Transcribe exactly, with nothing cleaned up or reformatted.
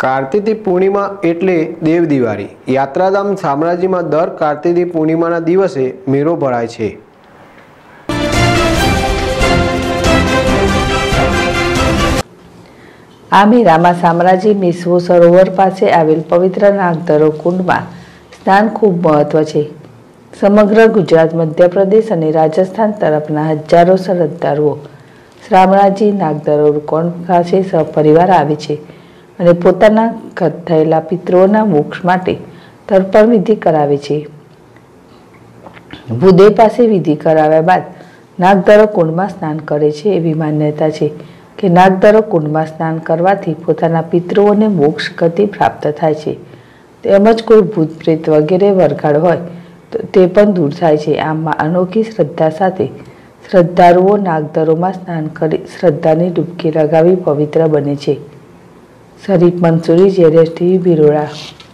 કાર્તિકી પૂર્ણિમા એટલે દેવ દિવાળી। યાત્રાધામ શામળાજીમાં દર કાર્તિકી પૂર્ણિમાના દિવસે મેળો ભરાય છે। આ મેળામાં શામળાજી મેશ્વો સરોવર પાસે આવેલ પવિત્ર નાગધરો કુંડમાં સ્નાન ખૂબ મહત્વ છે। સમગ્ર ગુજરાત, મધ્યપ્રદેશ અને રાજસ્થાન તરફના હજારો શ્રદ્ધાળુઓ શામળાજી નાગધરો કુંડ પાસે સહપરિવાર આવે છે અને પોતાના ઘટ થયેલા પિતૃઓના મોક્ષ માટે તર્પણ વિધિ કરાવે છે। ભૂદેવ પાસે વિધિ કરાવ્યા બાદ નાગધરો કુંડમાં સ્નાન કરે છે। એવી માન્યતા છે કે નાગધરો કુંડમાં સ્નાન કરવાથી પોતાના પિતૃઓને મોક્ષ ગતિ પ્રાપ્ત થાય છે, તેમજ કોઈ ભૂત પ્રેત વગેરે વરઘાડ હોય તો તે પણ દૂર થાય છે। આમ અનોખી શ્રદ્ધા સાથે શ્રદ્ધાળુઓ નાગધરોમાં સ્નાન કરી શ્રદ્ધાની ડૂબકી લગાવી પવિત્ર બને છે। શરીફ મંસૂરી, જેડેશ ટીવી, બિરોડા।